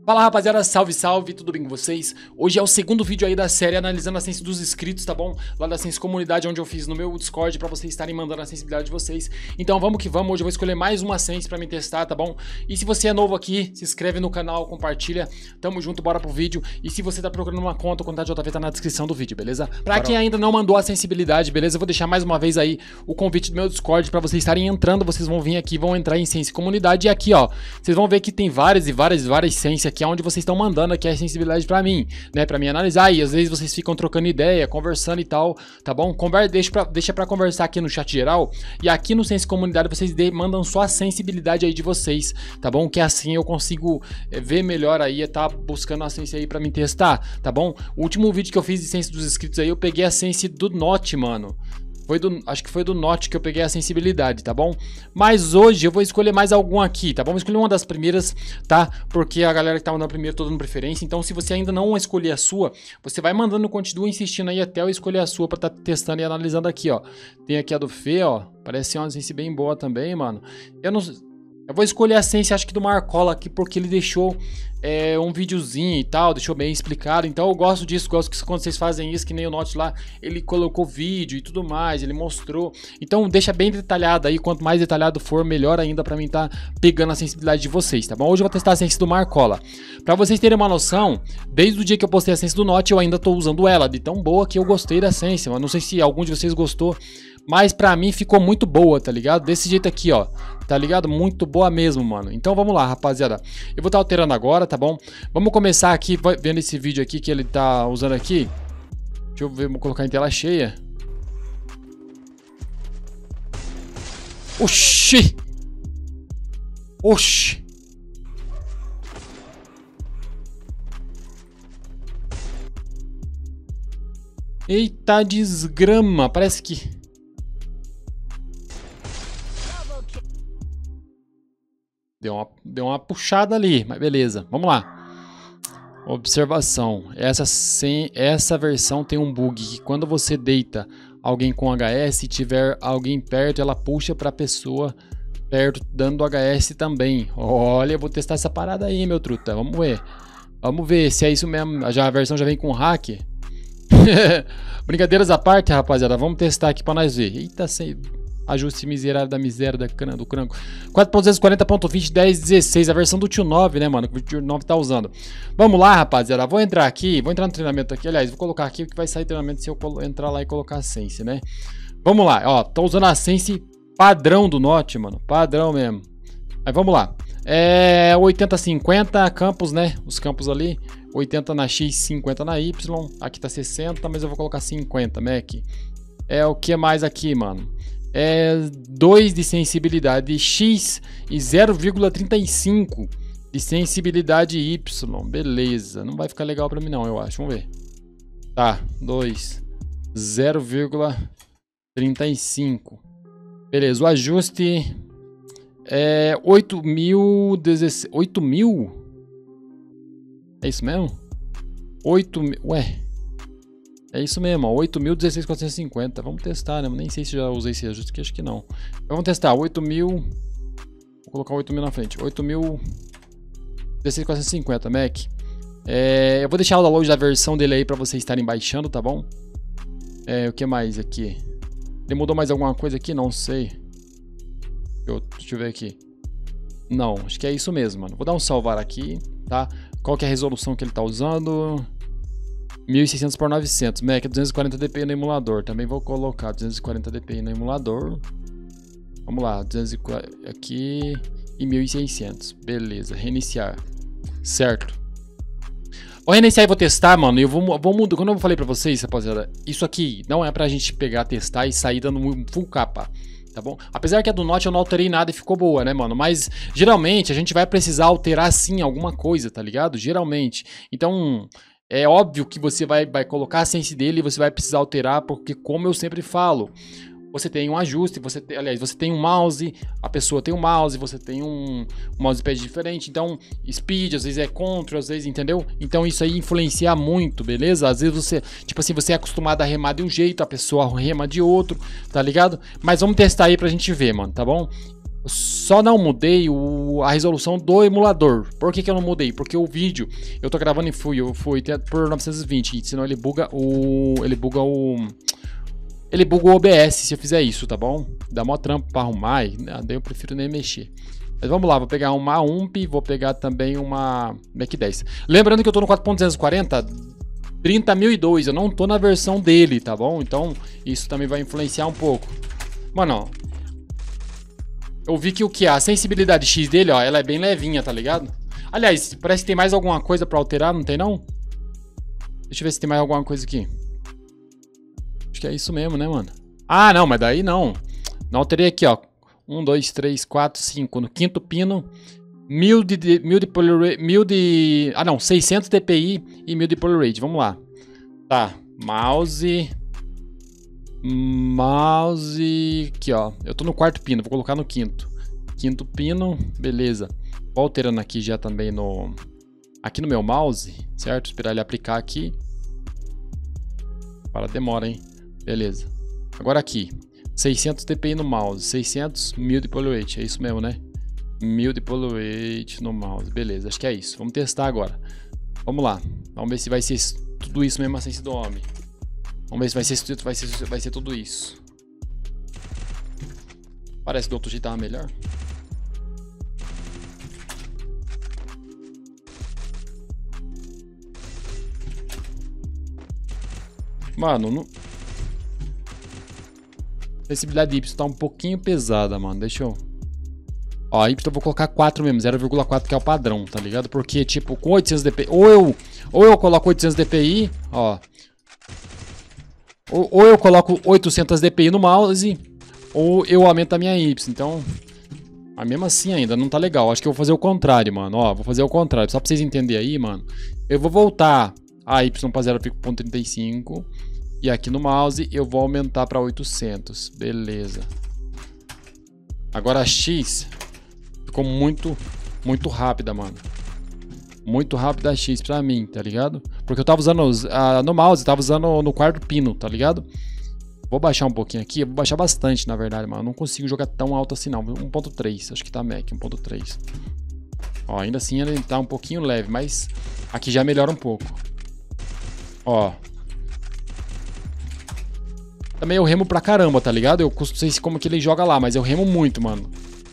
Fala rapaziada, salve salve, tudo bem com vocês? Hoje é o segundo vídeo aí da série analisando a sense dos inscritos, tá bom? Lá da sense comunidade, onde eu fiz no meu Discord pra vocês estarem mandando a sensibilidade de vocês. Então vamos que vamos, hoje eu vou escolher mais uma sense pra me testar, tá bom? E se você é novo aqui, se inscreve no canal, compartilha, tamo junto, bora pro vídeo. E se você tá procurando uma conta, o contato JV tá na descrição do vídeo, beleza? Pra quem ainda não mandou a sensibilidade, beleza? Eu vou deixar mais uma vez aí o convite do meu Discord pra vocês estarem entrando, vocês vão vir aqui, vão entrar em sense comunidade. E aqui ó, vocês vão ver que tem várias sense aqui, onde vocês estão mandando aqui a sensibilidade pra mim, né, pra mim analisar, e às vezes vocês ficam trocando ideia, conversando e tal, tá bom? Deixa pra conversar aqui no chat geral, e aqui no sense comunidade vocês mandam só a sensibilidade aí de vocês, tá bom? Que assim eu consigo ver melhor aí, tá buscando a sense aí pra me testar, tá bom? O último vídeo que eu fiz de sense dos inscritos aí, eu peguei a sense do Note, mano. Acho que foi do Note que eu peguei a sensibilidade, tá bom? Mas hoje eu vou escolher mais algum aqui, tá bom? Vou escolher uma das primeiras, tá? Porque a galera que tá mandando primeiro, tô dando preferência. Então se você ainda não escolher a sua, você vai mandando, continua insistindo aí até eu escolher a sua pra tá testando e analisando aqui, ó. Tem aqui a do Fê, ó. Parece uma sense bem boa também, mano. Eu vou escolher a sense, acho que do Marcola aqui, porque ele deixou um videozinho e tal, deixou bem explicado. Então eu gosto disso, gosto que quando vocês fazem isso, que nem o Note lá, ele colocou vídeo e tudo mais, ele mostrou. Então deixa bem detalhado aí, quanto mais detalhado for, melhor ainda pra mim tá pegando a sensibilidade de vocês, tá bom? Hoje eu vou testar a sense do Marcola. Pra vocês terem uma noção, desde o dia que eu postei a sense do Note, eu ainda tô usando ela, de tão boa que eu gostei da sense. Mas não sei se algum de vocês gostou, mas pra mim ficou muito boa, tá ligado? Desse jeito aqui, ó, tá ligado? Muito boa mesmo, mano. Então vamos lá, rapaziada. Eu vou estar alterando agora, tá bom? Vamos começar aqui, vendo esse vídeo aqui que ele tá usando aqui. Deixa eu ver, vou colocar em tela cheia. Oxi! Oxi! Eita desgrama, parece que... Deu uma puxada ali, mas beleza, vamos lá. Observação, essa versão tem um bug que quando você deita alguém com HS, se tiver alguém perto, ela puxa pra pessoa perto, dando HS também. Olha, eu vou testar essa parada aí, meu truta, vamos ver. Vamos ver se é isso mesmo, a versão já vem com hack. Brincadeiras à parte, rapaziada, vamos testar aqui pra nós ver. Eita, ajuste miserável da miséria do cranco. 4.240.20 10.16, a versão do Tio 9, né, mano? Que o Tio 9 tá usando. Vamos lá, rapaziada. Vou entrar aqui, vou entrar no treinamento aqui. Aliás, vou colocar aqui o que vai sair treinamento se eu entrar lá e colocar a sense, né? Vamos lá, ó. Tô usando a sense padrão do Note, mano. Padrão mesmo. Mas vamos lá. 80-50 campos, né? Os campos ali. 80 na X, 50 na Y. Aqui tá 60, mas eu vou colocar 50, Mac. O que mais aqui, mano? 2 de sensibilidade X e 0,35 de sensibilidade Y. Beleza, não vai ficar legal pra mim não, eu acho. Vamos ver. Tá, 2, 0,35. Beleza, o ajuste é 8.000. 8.000? É isso mesmo? 8.000, ué. É isso mesmo, ó, 8.016.450. Vamos testar, né? Nem sei se já usei esse ajuste aqui, acho que não. Vamos testar, 8.000. Vou colocar 8.000 na frente. 8.016.450, Mac. Eu vou deixar o download da versão dele aí pra vocês estarem baixando, tá bom? O que mais aqui? Ele mudou mais alguma coisa aqui? Não sei. Deixa eu ver aqui. Não, acho que é isso mesmo, mano. Vou dar um salvar aqui, tá? Qual que é a resolução que ele tá usando? 1600 por 900, Mac, 240 dpi no emulador. Também vou colocar 240 dpi no emulador. Vamos lá, 240 aqui e 1600. Beleza, reiniciar. Certo. Vou reiniciar e vou testar, mano. Eu vou mudar. Quando eu falei pra vocês, rapaziada, isso aqui não é pra gente pegar, testar e sair dando full capa, tá bom? Apesar que a do Note eu não alterei nada e ficou boa, né, mano? Mas geralmente a gente vai precisar alterar sim alguma coisa, tá ligado? Geralmente. Então... é óbvio que você vai colocar a sense dele e você vai precisar alterar, porque como eu sempre falo, você tem um ajuste, aliás, você tem um mouse, a pessoa tem um mouse, você tem um mousepad diferente, então speed, às vezes é control, às vezes, entendeu? Então isso aí influencia muito, beleza? Às vezes você, tipo assim, você é acostumado a remar de um jeito, a pessoa rema de outro, tá ligado? Mas vamos testar aí pra gente ver, mano, tá bom? Só não mudei a resolução do emulador. Por que eu não mudei? Porque o vídeo eu tô gravando em Full por 920, senão ele buga o OBS se eu fizer isso, tá bom? Dá mó trampo pra arrumar, daí eu prefiro nem mexer. Mas vamos lá, vou pegar uma UMP, vou pegar também uma Mac 10. Lembrando que eu tô no 4.240 30.002, eu não tô na versão dele, tá bom? Então isso também vai influenciar um pouco. Mano, ó, eu vi que a sensibilidade X dele, ó, ela é bem levinha, tá ligado? Aliás, parece que tem mais alguma coisa pra alterar, não tem não? Deixa eu ver se tem mais alguma coisa aqui. Acho que é isso mesmo, né, mano? Ah, não, mas daí não. Não alterei aqui, ó. 1, 2, 3, 4, 5. No quinto pino, 1000 de poly rate. Ah, não, 600 dpi e 1000 de poly rate. Vamos lá. Tá, mouse. Aqui, ó. Eu tô no quarto pino, vou colocar no quinto. Quinto pino, beleza. Vou alterando aqui já também aqui no meu mouse, certo? Esperar ele aplicar aqui. Para, demora, hein? Beleza. Agora aqui. 600 dpi no mouse. 600, 1000 de poly rate. É isso mesmo, né? 1000 de poly rate no mouse. Beleza, acho que é isso. Vamos testar agora. Vamos lá. Vamos ver se vai ser tudo isso mesmo a sense do homem. Vamos ver se vai ser tudo isso. Parece que do outro jeito tava melhor. Mano, não... A sensibilidade de Y tá um pouquinho pesada, mano. Deixa eu... Ó, a Y eu vou colocar 4 mesmo, 0,4 que é o padrão, tá ligado? Porque, tipo, com 800 dpi... Ou eu coloco 800 dpi, ó... Ou eu coloco 800 dpi no mouse, ou eu aumento a minha Y. Então, mas mesmo assim ainda não tá legal. Acho que eu vou fazer o contrário, mano. Ó, vou fazer o contrário. Só pra vocês entenderem aí, mano. Eu vou voltar a Y pra 0,35. E aqui no mouse eu vou aumentar pra 800. Beleza. Agora a X ficou muito rápida, mano. Muito rápida a X pra mim, tá ligado? Porque eu tava usando no mouse, eu tava usando no quarto pino, tá ligado? Vou baixar um pouquinho aqui, eu vou baixar bastante, na verdade, mano. Eu não consigo jogar tão alto assim, não. 1.3, acho que tá Mac, 1.3. Ó, ainda assim ele tá um pouquinho leve, mas aqui já melhora um pouco. Ó. Também eu remo pra caramba, tá ligado? Eu não sei como que ele joga lá, mas eu remo muito, mano.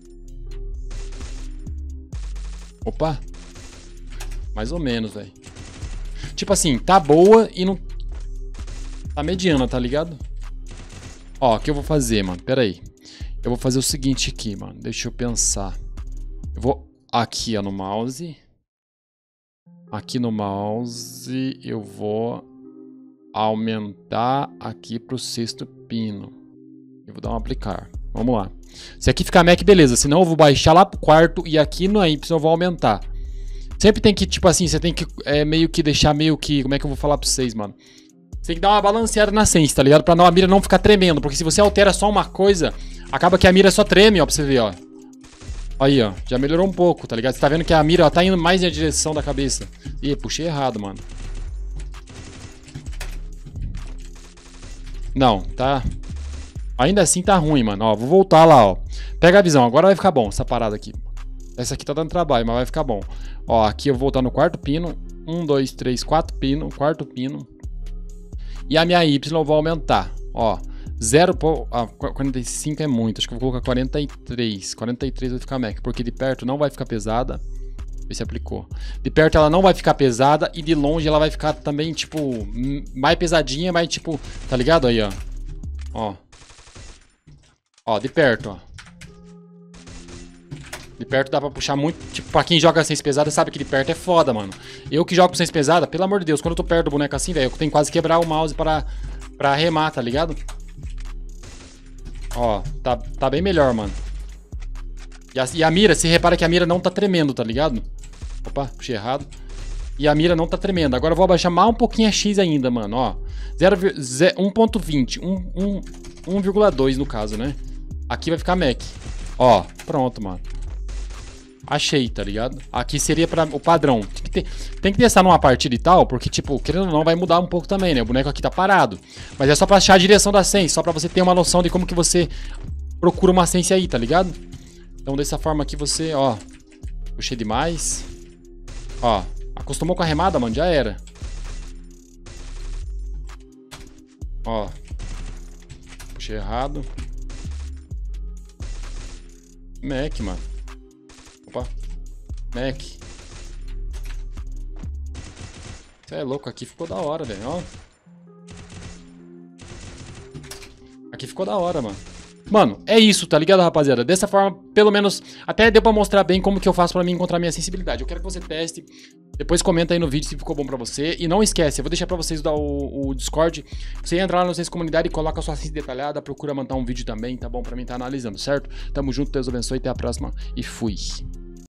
Opa. Mais ou menos, velho. Tipo assim, tá boa e não... Tá mediana, tá ligado? Ó, o que eu vou fazer, mano? Pera aí. Eu vou fazer o seguinte aqui, mano. Deixa eu pensar. Eu vou aqui, ó, no mouse. Aqui no mouse eu vou aumentar aqui pro sexto pino. Eu vou dar um aplicar. Vamos lá. Se aqui ficar Mac, beleza. Senão eu vou baixar lá pro quarto e aqui no Y eu vou aumentar. Sempre tem que, tipo assim, você tem que meio que deixar meio que... Como é que eu vou falar pra vocês, mano? Você tem que dar uma balanceada na sense, tá ligado? Pra a mira não ficar tremendo. Porque se você altera só uma coisa, acaba que a mira só treme, ó, pra você ver, ó. Aí, ó. Já melhorou um pouco, tá ligado? Você tá vendo que a mira, ó, tá indo mais na direção da cabeça. Ih, puxei errado, mano. Não, tá... Ainda assim tá ruim, mano. Ó, vou voltar lá, ó. Pega a visão. Agora vai ficar bom essa parada aqui. Essa aqui tá dando trabalho, mas vai ficar bom. Ó, aqui eu vou voltar no quarto pino. 1, 2, 3, 4 pino. Quarto pino. E a minha Y eu vou aumentar. Ó, 45 é muito. Acho que eu vou colocar 43. 43 vai ficar Mac. Porque de perto não vai ficar pesada. Vê se aplicou. De perto ela não vai ficar pesada. E de longe ela vai ficar também, tipo, mais pesadinha. Mas, tipo, tá ligado aí, ó? Ó. Ó, de perto, ó. De perto dá pra puxar muito. Tipo, pra quem joga sense pesada sabe que de perto é foda, mano. Eu que jogo com sense pesada, pelo amor de Deus, quando eu tô perto do boneco assim, velho, eu tenho quase que quebrar o mouse pra remar, tá ligado? Ó, tá bem melhor, mano. E a mira, você repara que a mira não tá tremendo, tá ligado? Opa, puxei errado. E a mira não tá tremendo. Agora eu vou abaixar mais um pouquinho a X ainda, mano, ó. 1.20, 1,2 no caso, né? Aqui vai ficar Mac. Ó, pronto, mano. Achei, tá ligado? Aqui seria para o padrão. Tem que testar numa partida e tal, porque, tipo, querendo ou não, vai mudar um pouco também, né? O boneco aqui tá parado. Mas é só pra achar a direção da sense, só pra você ter uma noção de como que você procura uma sense aí, tá ligado? Então dessa forma aqui você, ó, puxei demais. Ó, acostumou com a remada, mano, já era. Ó, puxei errado. Mac, mano. Opa, Mac. Você é louco, aqui ficou da hora, velho, ó. Aqui ficou da hora, mano. Mano, é isso, tá ligado, rapaziada? Dessa forma, pelo menos, até deu pra mostrar bem como que eu faço pra mim encontrar minha sensibilidade. Eu quero que você teste, depois comenta aí no vídeo se ficou bom pra você. E não esquece, eu vou deixar pra vocês o Discord. Você entra lá no Sense Comunidade e coloca a sua sense detalhada, procura mandar um vídeo também, tá bom? Pra mim tá analisando, certo? Tamo junto, Deus abençoe, até a próxima e fui.